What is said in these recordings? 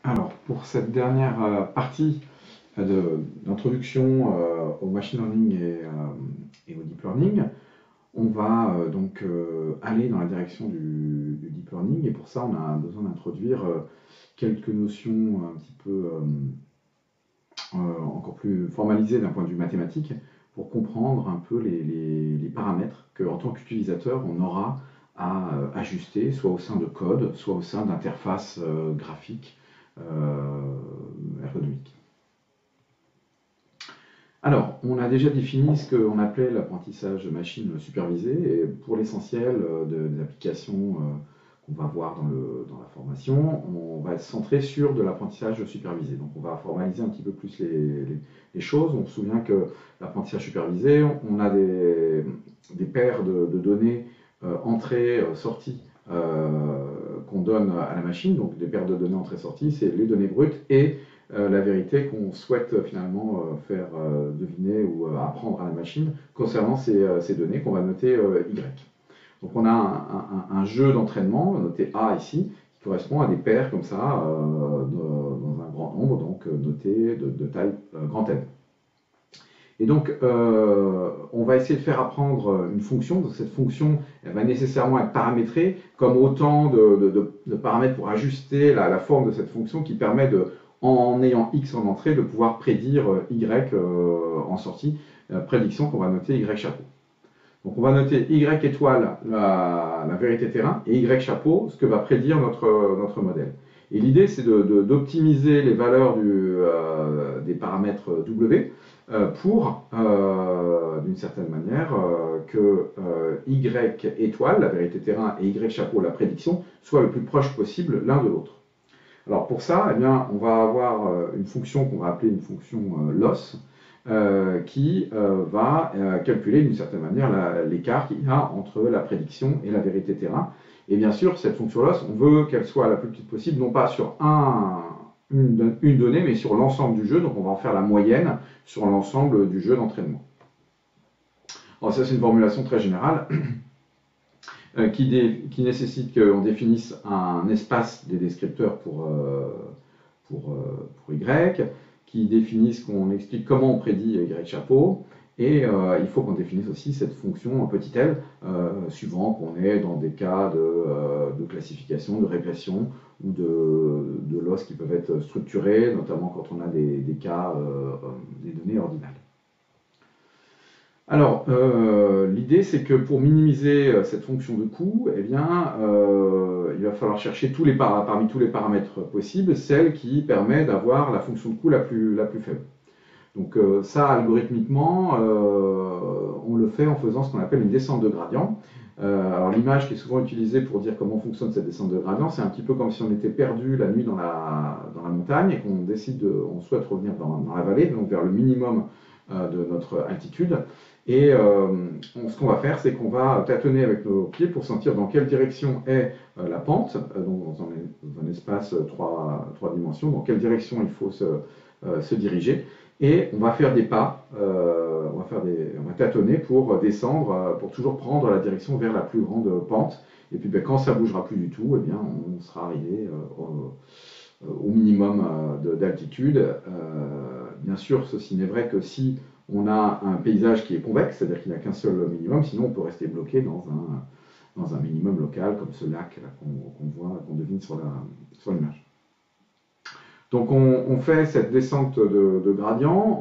Alors, pour cette dernière partie d'introduction au machine learning et au deep learning, on va aller dans la direction du deep learning, et pour ça, on a besoin d'introduire quelques notions un petit peu encore plus formalisées d'un point de vue mathématique pour comprendre un peu les paramètres qu'en tant qu'utilisateur, on aura à ajuster, soit au sein de code, soit au sein d'interfaces graphiques ergonomiques. Alors, on a déjà défini ce qu'on appelait l'apprentissage machine supervisé, et pour l'essentiel des applications qu'on va voir dans la formation, on va se centrer sur de l'apprentissage supervisé. Donc on va formaliser un petit peu plus les choses. On se souvient que l'apprentissage supervisé, on a des paires de données entrées-sorties qu'on donne à la machine, donc des paires de données entrée-sortie, c'est les données brutes et la vérité qu'on souhaite finalement faire deviner ou apprendre à la machine concernant ces données qu'on va noter Y. Donc on a un jeu d'entraînement, noté A ici, qui correspond à des paires comme ça, dans un grand nombre, donc noté de taille grand N. Et donc, on va essayer de faire apprendre une fonction. Donc, cette fonction, elle va nécessairement être paramétrée, comme autant de paramètres pour ajuster la forme de cette fonction qui permet en ayant x en entrée, de pouvoir prédire y en sortie, prédiction qu'on va noter y chapeau. Donc on va noter y étoile la vérité terrain et y chapeau ce que va prédire notre modèle. Et l'idée c'est d'optimiser les valeurs des paramètres W pour, d'une certaine manière, que y étoile, la vérité terrain, et y chapeau, la prédiction, soient le plus proche possible l'un de l'autre. Alors pour ça, eh bien, on va avoir une fonction qu'on va appeler une fonction loss, qui va calculer d'une certaine manière l'écart qu'il y a entre la prédiction et la vérité terrain. Et bien sûr, cette fonction loss, on veut qu'elle soit la plus petite possible, non pas sur une donnée, mais sur l'ensemble du jeu. Donc on va en faire la moyenne sur l'ensemble du jeu d'entraînement. Alors ça, c'est une formulation très générale qui nécessite qu'on définisse un espace des descripteurs pour Y, qui définisse qu'on explique comment on prédit Y chapeau, et il faut qu'on définisse aussi cette fonction en petit l, suivant qu'on est dans des cas de classification, de régression ou de loss qui peuvent être structurés, notamment quand on a des cas des données ordinales. Alors, l'idée c'est que pour minimiser cette fonction de coût, eh bien, il va falloir chercher parmi tous les paramètres possibles, celle qui permet d'avoir la fonction de coût la plus faible. Donc ça, algorithmiquement, on le fait en faisant ce qu'on appelle une descente de gradient. Alors l'image qui est souvent utilisée pour dire comment fonctionne cette descente de gradient, c'est un petit peu comme si on était perdu la nuit dans la montagne et on souhaite revenir dans la vallée, donc vers le minimum de notre altitude. Et ce qu'on va faire, c'est qu'on va tâtonner avec nos pieds pour sentir dans quelle direction est la pente, donc dans un espace 3 dimensions, dans quelle direction il faut se diriger. Et on va faire des pas, on va tâtonner pour descendre, pour toujours prendre la direction vers la plus grande pente. Et puis quand ça ne bougera plus du tout, eh bien, on sera arrivé au minimum d'altitude. Bien sûr, ceci n'est vrai que si on a un paysage qui est convexe, c'est-à-dire qu'il n'y a qu'un seul minimum, sinon on peut rester bloqué dans un minimum local, comme ce lac qu'on devine sur l'image. Donc on fait cette descente de gradient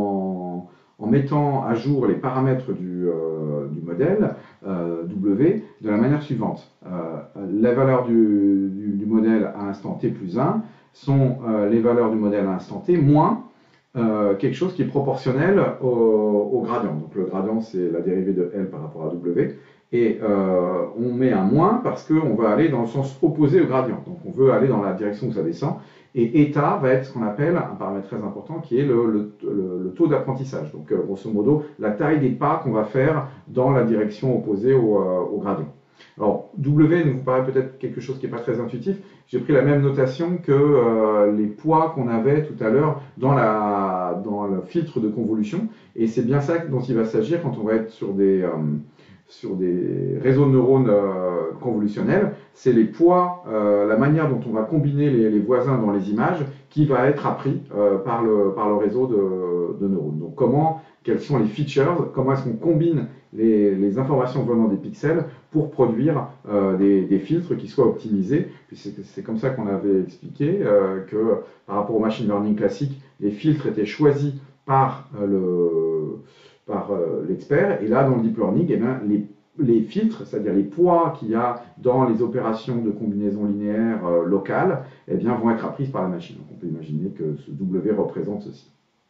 en mettant à jour les paramètres du modèle W de la manière suivante. Les valeurs du modèle à l'instant t plus 1 sont les valeurs du modèle à l'instant t moins quelque chose qui est proportionnel au gradient. Donc le gradient, c'est la dérivée de L par rapport à W. Et on met un moins parce qu'on va aller dans le sens opposé au gradient. Donc on veut aller dans la direction où ça descend. Et eta va être ce qu'on appelle un paramètre très important qui est le taux d'apprentissage. Donc grosso modo, la taille des pas qu'on va faire dans la direction opposée au gradient. Alors W vous paraît peut-être quelque chose qui n'est pas très intuitif. J'ai pris la même notation que les poids qu'on avait tout à l'heure dans le filtre de convolution. Et c'est bien ça dont il va s'agir quand on va être sur des réseaux de neurones convolutionnel, c'est les poids, la manière dont on va combiner les voisins dans les images qui va être appris par le réseau de neurones. Donc quels sont les features, comment est-ce qu'on combine les informations venant des pixels pour produire des filtres qui soient optimisés. C'est comme ça qu'on avait expliqué que par rapport au machine learning classique, les filtres étaient choisis par l'expert, et là dans le deep learning, eh bien, les filtres, c'est-à-dire les poids qu'il y a dans les opérations de combinaison linéaire locales, eh bien, vont être apprises par la machine. Donc on peut imaginer que ce W représente ceci.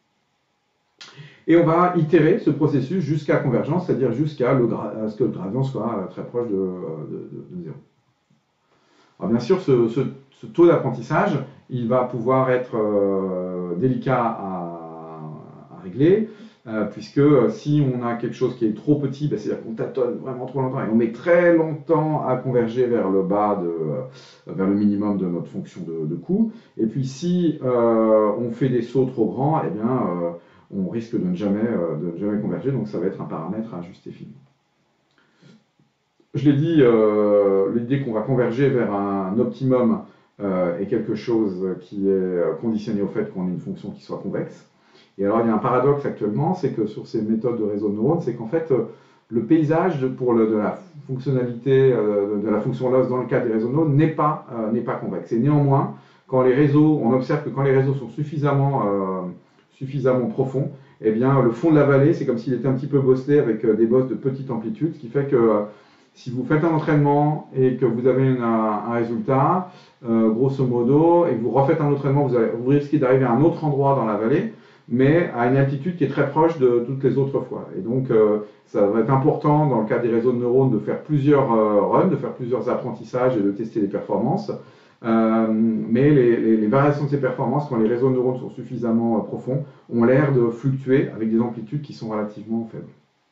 Et on va itérer ce processus jusqu'à convergence, c'est-à-dire jusqu'à ce que le gradient soit très proche de 0. Alors bien sûr, ce taux d'apprentissage, il va pouvoir être délicat à régler, puisque si on a quelque chose qui est trop petit, ben, c'est-à-dire qu'on tâtonne vraiment trop longtemps et on met très longtemps à converger vers le bas, vers le minimum de notre fonction de coût. Et puis si on fait des sauts trop grands, eh bien, on risque de ne jamais converger, donc ça va être un paramètre à ajuster finement. Je l'ai dit, l'idée qu'on va converger vers un optimum est quelque chose qui est conditionné au fait qu'on ait une fonction qui soit convexe. Et alors il y a un paradoxe actuellement, c'est que sur ces méthodes de réseau de neurones, c'est qu'en fait le paysage de la fonctionnalité de la fonction loss dans le cas des réseaux de neurones n'est pas convexe. Et néanmoins, on observe que quand les réseaux sont suffisamment profonds, eh bien, le fond de la vallée, c'est comme s'il était un petit peu bosselé avec des bosses de petite amplitude, ce qui fait que si vous faites un entraînement et que vous avez un résultat, grosso modo, et que vous refaites un entraînement, vous risquez d'arriver à un autre endroit dans la vallée, mais à une altitude qui est très proche de toutes les autres fois. Et donc, ça va être important, dans le cas des réseaux de neurones, de faire plusieurs runs, de faire plusieurs apprentissages et de tester les performances. Mais les variations de ces performances, quand les réseaux de neurones sont suffisamment profonds, ont l'air de fluctuer avec des amplitudes qui sont relativement faibles.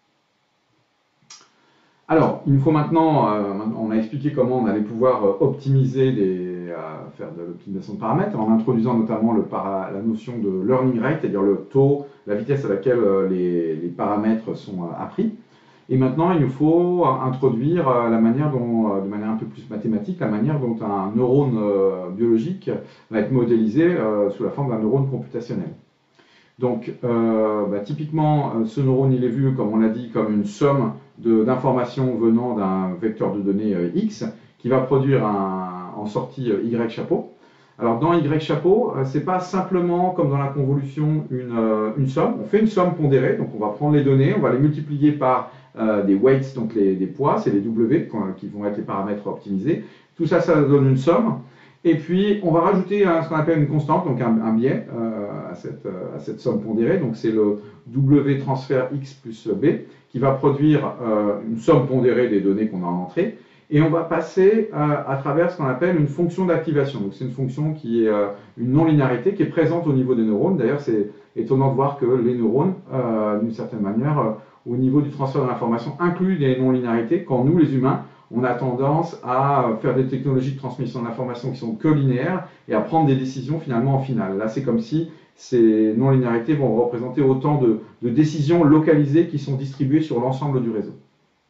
Alors, il nous faut maintenant, on a expliqué comment on allait pouvoir optimiser, faire de l'optimisation de paramètres, en introduisant notamment la notion de learning rate, c'est-à-dire le taux, la vitesse à laquelle les paramètres sont appris. Et maintenant, il nous faut introduire de manière un peu plus mathématique, la manière dont un neurone biologique va être modélisé sous la forme d'un neurone computationnel. Donc, typiquement, ce neurone, il est vu, comme on l'a dit, comme une somme d'informations venant d'un vecteur de données X, qui va produire en sortie Y chapeau. Alors, dans Y chapeau, ce n'est pas simplement, comme dans la convolution, une somme. On fait une somme pondérée, donc on va prendre les données, on va les multiplier par des weights, donc des poids, c'est les W qui vont être les paramètres optimisés. Tout ça, ça donne une somme. Et puis, on va rajouter ce qu'on appelle une constante, donc un biais à cette somme pondérée. Donc, c'est le W transfert X plus B qui va produire une somme pondérée des données qu'on a en entrée. Et on va passer à travers ce qu'on appelle une fonction d'activation. Donc, c'est une fonction qui est une non-linéarité qui est présente au niveau des neurones. D'ailleurs, c'est étonnant de voir que les neurones, d'une certaine manière, au niveau du transfert de l'information, incluent des non-linéarités, quand nous, les humains, on a tendance à faire des technologies de transmission de l'information qui sont que linéaires et à prendre des décisions finalement en finale. Là, c'est comme si ces non-linéarités vont représenter autant de décisions localisées qui sont distribuées sur l'ensemble du réseau.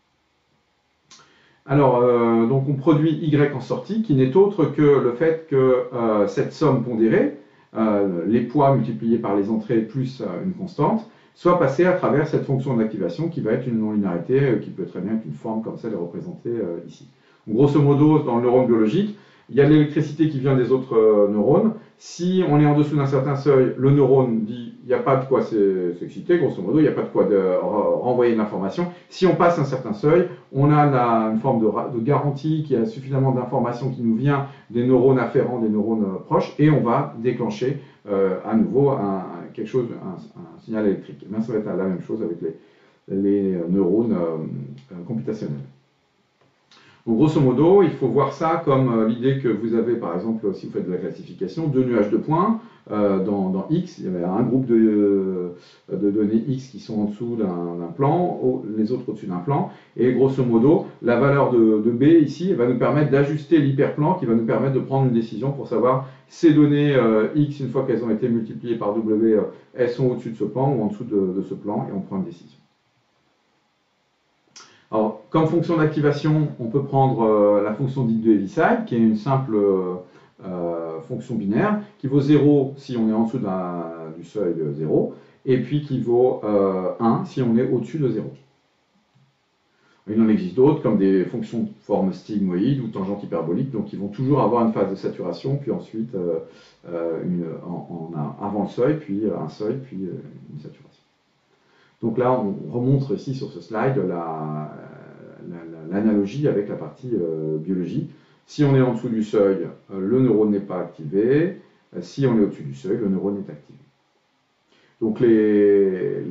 Alors, donc on produit Y en sortie, qui n'est autre que le fait que cette somme pondérée, les poids multipliés par les entrées plus une constante, soit passée à travers cette fonction d'activation qui va être une non-linéarité, qui peut très bien être une forme comme celle représentée ici. Donc, grosso modo, dans le neurone biologique, il y a de l'électricité qui vient des autres neurones. Si on est en dessous d'un certain seuil, le neurone dit il n'y a pas de quoi s'exciter, grosso modo, il n'y a pas de quoi renvoyer de l'information. Si on passe un certain seuil, on a une forme de garantie qui a suffisamment d'informations qui nous vient des neurones afférents, des neurones proches, et on va déclencher à nouveau un signal électrique. Et bien, ça va être la même chose avec les neurones computationnels. Donc, grosso modo, il faut voir ça comme l'idée que vous avez, par exemple, si vous faites de la classification, deux nuages de points. Dans X, il y avait un groupe de données X qui sont en dessous d'un plan, les autres au-dessus d'un plan. Et grosso modo, la valeur de B ici va nous permettre d'ajuster l'hyperplan qui va nous permettre de prendre une décision pour savoir ces données X, une fois qu'elles ont été multipliées par W, elles sont au-dessus de ce plan ou en dessous de ce plan, et on prend une décision. Alors, comme fonction d'activation, on peut prendre la fonction dite de Heaviside, qui est une simple fonction binaire, qui vaut 0 si on est en dessous du seuil 0, et puis qui vaut 1 si on est au-dessus de 0. Il en existe d'autres, comme des fonctions de forme stigmoïde ou tangente hyperbolique, donc ils vont toujours avoir une phase de saturation, puis ensuite avant le seuil, puis un seuil, puis une saturation. Donc là, on remontre ici sur ce slide l'analogie avec la partie biologie. Si on est en dessous du seuil, le neurone n'est pas activé. Si on est au-dessus du seuil, le neurone est activé. Donc les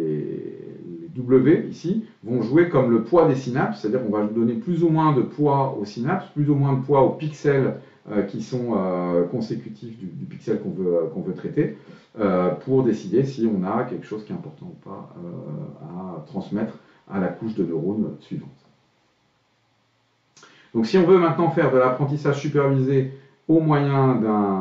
W ici vont jouer comme le poids des synapses, c'est-à-dire qu'on va donner plus ou moins de poids aux synapses, plus ou moins de poids aux pixels qui sont consécutifs du pixel qu'on veut traiter, pour décider si on a quelque chose qui est important ou pas à transmettre à la couche de neurones suivante. Donc si on veut maintenant faire de l'apprentissage supervisé au moyen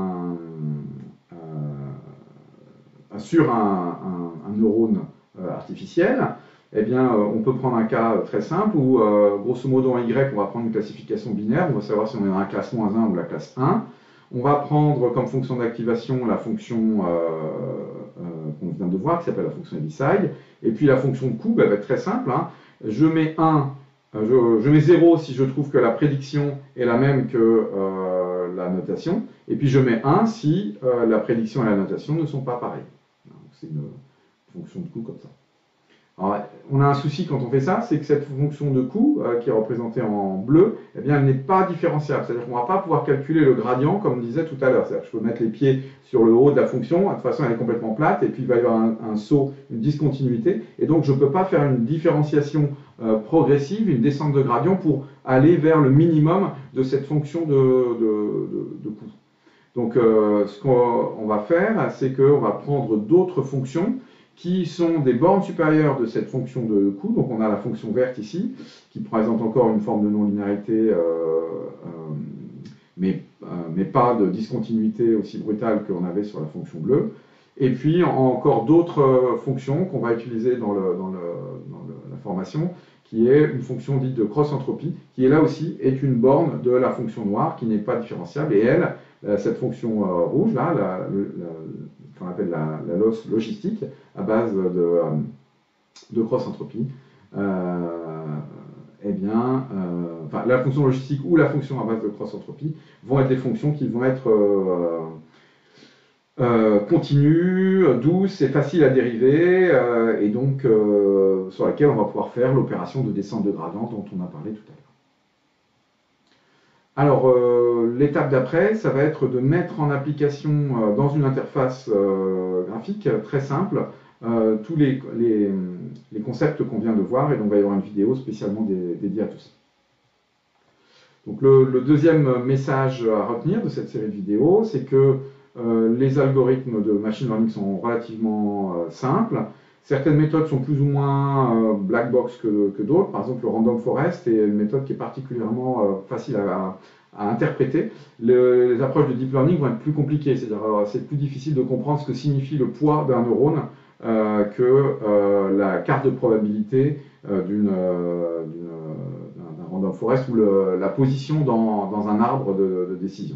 sur un neurone artificiel, eh bien, on peut prendre un cas très simple où, grosso modo, en Y, on va prendre une classification binaire, on va savoir si on est dans la classe -1 ou la classe 1. On va prendre comme fonction d'activation la fonction qu'on vient de voir, qui s'appelle la fonction Heaviside, et puis la fonction de coût, elle va être très simple. Hein. Je mets 0 si je trouve que la prédiction est la même que la notation, et puis je mets 1 si la prédiction et la notation ne sont pas pareilles. C'est une fonction de coût comme ça. Alors, on a un souci quand on fait ça, c'est que cette fonction de coût, qui est représentée en bleu, eh bien, elle n'est pas différenciable. C'est-à-dire qu'on ne va pas pouvoir calculer le gradient, comme on disait tout à l'heure. C'est-à-dire que je peux mettre les pieds sur le haut de la fonction, de toute façon elle est complètement plate, et puis il va y avoir un saut, une discontinuité, et donc je ne peux pas faire une différenciation progressive, une descente de gradient pour aller vers le minimum de cette fonction de coût. Donc ce qu'on va faire, c'est qu'on va prendre d'autres fonctions qui sont des bornes supérieures de cette fonction de coût. Donc on a la fonction verte ici, qui présente encore une forme de non-linéarité, mais pas de discontinuité aussi brutale qu'on avait sur la fonction bleue. Et puis encore d'autres fonctions qu'on va utiliser dans la formation, qui est une fonction dite de cross-entropie, qui est là aussi est une borne de la fonction noire, qui n'est pas différenciable. Et elle, cette fonction rouge, là, qu'on appelle la logistique, à base de cross-entropie, eh bien, la fonction logistique ou la fonction à base de cross-entropie vont être des fonctions qui vont être continues, douces et faciles à dériver, et donc sur laquelle on va pouvoir faire l'opération de descente de gradient dont on a parlé tout à l'heure. Alors, l'étape d'après, ça va être de mettre en application dans une interface graphique très simple tous les concepts qu'on vient de voir, et donc il va y avoir une vidéo spécialement dédiée à tout ça. Donc le deuxième message à retenir de cette série de vidéos, c'est que les algorithmes de machine learning sont relativement simples. Certaines méthodes sont plus ou moins black box que d'autres. Par exemple, le random forest est une méthode qui est particulièrement facile à interpréter. Les approches de deep learning vont être plus compliquées, c'est-à-dire c'est plus difficile de comprendre ce que signifie le poids d'un neurone que la carte de probabilité d'un random forest ou la position dans un arbre de décision.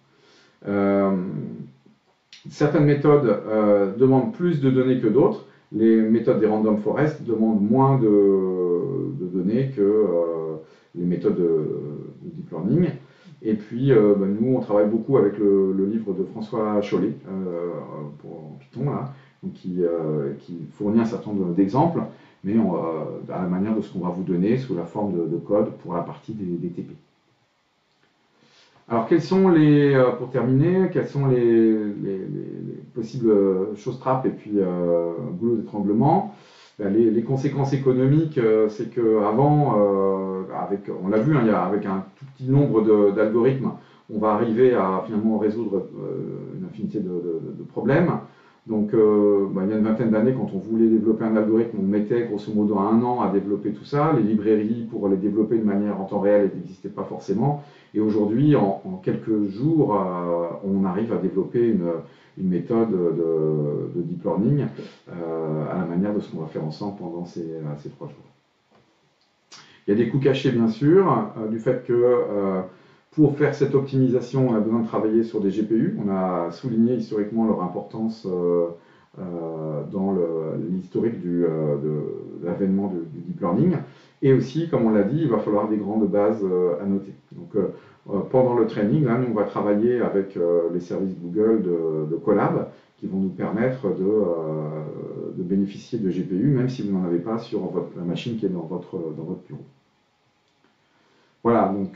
Certaines méthodes demandent plus de données que d'autres. Les méthodes des random forest demandent moins de données que les méthodes de deep learning. Et puis, nous, on travaille beaucoup avec le livre de François Chollet, pour Python, là, donc qui fournit un certain nombre d'exemples, mais à la manière de ce qu'on va vous donner sous la forme de code pour la partie des TP. Alors, pour terminer, quelles sont les possibles choses trappes et puis goulot d'étranglement? Les conséquences économiques, c'est qu'avant, on l'a vu, hein, avec un tout petit nombre d'algorithmes, on va arriver à finalement résoudre une infinité de problèmes. Donc, il y a une vingtaine d'années, quand on voulait développer un algorithme, on mettait grosso modo 1 an à développer tout ça. Les librairies pour les développer de manière en temps réel n'existaient pas forcément. Et aujourd'hui, en quelques jours, on arrive à développer une méthode de deep learning à la manière de ce qu'on va faire ensemble pendant ces 3 jours. Il y a des coûts cachés, bien sûr, du fait que pour faire cette optimisation, on a besoin de travailler sur des GPU. On a souligné historiquement leur importance dans l'historique de l'avènement du deep learning. Et aussi, comme on l'a dit, il va falloir des grandes bases à noter. Donc, pendant le training, là, nous, on va travailler avec les services Google de Colab qui vont nous permettre de bénéficier de GPU, même si vous n'en avez pas sur la machine qui est dans votre bureau. Voilà, donc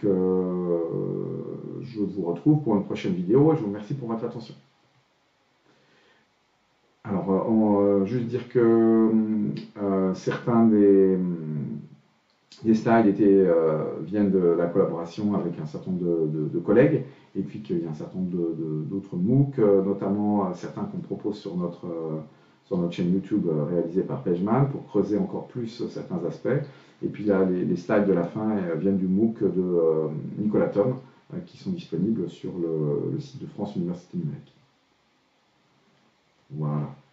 je vous retrouve pour une prochaine vidéo et je vous remercie pour votre attention. Alors, juste dire que certains des slides viennent de la collaboration avec un certain nombre de collègues, et puis qu'il y a un certain nombre d'autres MOOC, notamment certains qu'on propose sur notre chaîne YouTube réalisée par PageMan pour creuser encore plus certains aspects. Et puis là, les slides de la fin viennent du MOOC de Nicolas Thom, qui sont disponibles sur le site de France Université Numérique. Voilà.